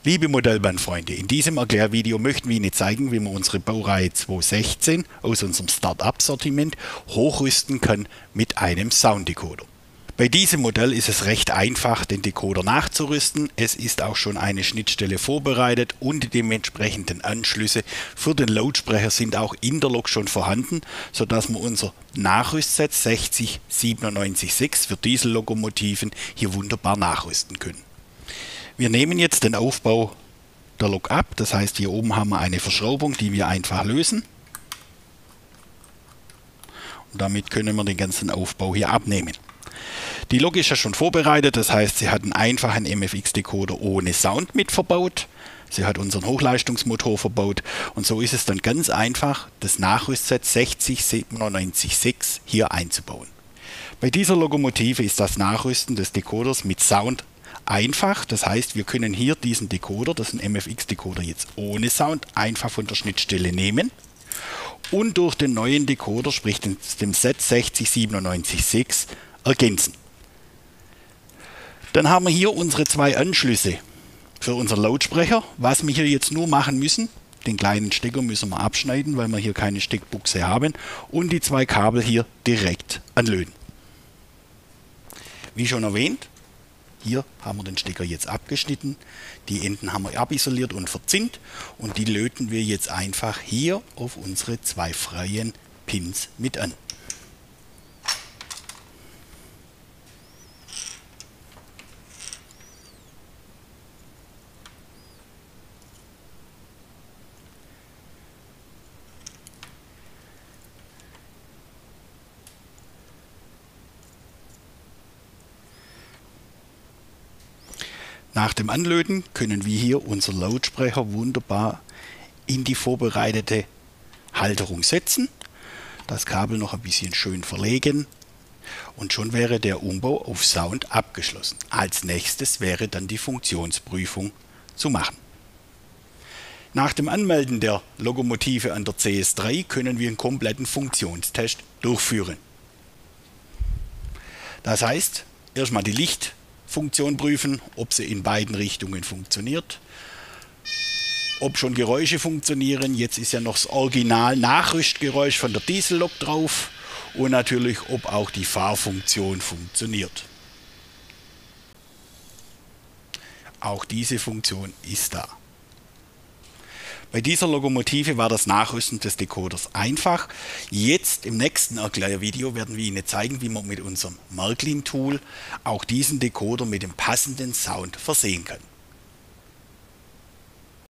Liebe Modellbahnfreunde, in diesem Erklärvideo möchten wir Ihnen zeigen, wie man unsere Baureihe 216 aus unserem Start-up-Sortiment hochrüsten kann mit einem Sounddecoder. Bei diesem Modell ist es recht einfach, den Decoder nachzurüsten. Es ist auch schon eine Schnittstelle vorbereitet und die dementsprechenden Anschlüsse für den Lautsprecher sind auch in der Lok schon vorhanden, sodass wir unser Nachrüstset 60796 für Diesellokomotiven hier wunderbar nachrüsten können. Wir nehmen jetzt den Aufbau der Lok ab, das heißt, hier oben haben wir eine Verschraubung, die wir einfach lösen. Und damit können wir den ganzen Aufbau hier abnehmen. Die Lok ist ja schon vorbereitet, das heißt, sie hat einen einfachen MFX-Decoder ohne Sound mit verbaut. Sie hat unseren Hochleistungsmotor verbaut und so ist es dann ganz einfach, das Nachrüstset 60796 hier einzubauen. Bei dieser Lokomotive ist das Nachrüsten des Decoders mit Sound einfach, das heißt, wir können hier diesen Decoder, das ist ein MFX-Decoder jetzt ohne Sound, einfach von der Schnittstelle nehmen und durch den neuen Decoder, sprich dem Set 60796, ergänzen. Dann haben wir hier unsere zwei Anschlüsse für unseren Lautsprecher. Was wir hier jetzt nur machen müssen, den kleinen Stecker müssen wir abschneiden, weil wir hier keine Steckbuchse haben, und die zwei Kabel hier direkt anlöten. Wie schon erwähnt, hier haben wir den Stecker jetzt abgeschnitten, die Enden haben wir abisoliert und verzinnt und die löten wir jetzt einfach hier auf unsere zwei freien Pins mit an. Nach dem Anlöten können wir hier unseren Lautsprecher wunderbar in die vorbereitete Halterung setzen, das Kabel noch ein bisschen schön verlegen und schon wäre der Umbau auf Sound abgeschlossen. Als nächstes wäre dann die Funktionsprüfung zu machen. Nach dem Anmelden der Lokomotive an der CS3 können wir einen kompletten Funktionstest durchführen. Das heißt, erstmal die Lichtfunktion prüfen, ob sie in beiden Richtungen funktioniert, ob schon Geräusche funktionieren. Jetzt ist ja noch das Original Nachrüstgeräusch von der Diesellok drauf und natürlich, ob auch die Fahrfunktion funktioniert. Auch diese Funktion ist da. Bei dieser Lokomotive war das Nachrüsten des Decoders einfach. Jetzt im nächsten Erklärvideo werden wir Ihnen zeigen, wie man mit unserem Märklin-Tool auch diesen Decoder mit dem passenden Sound versehen kann.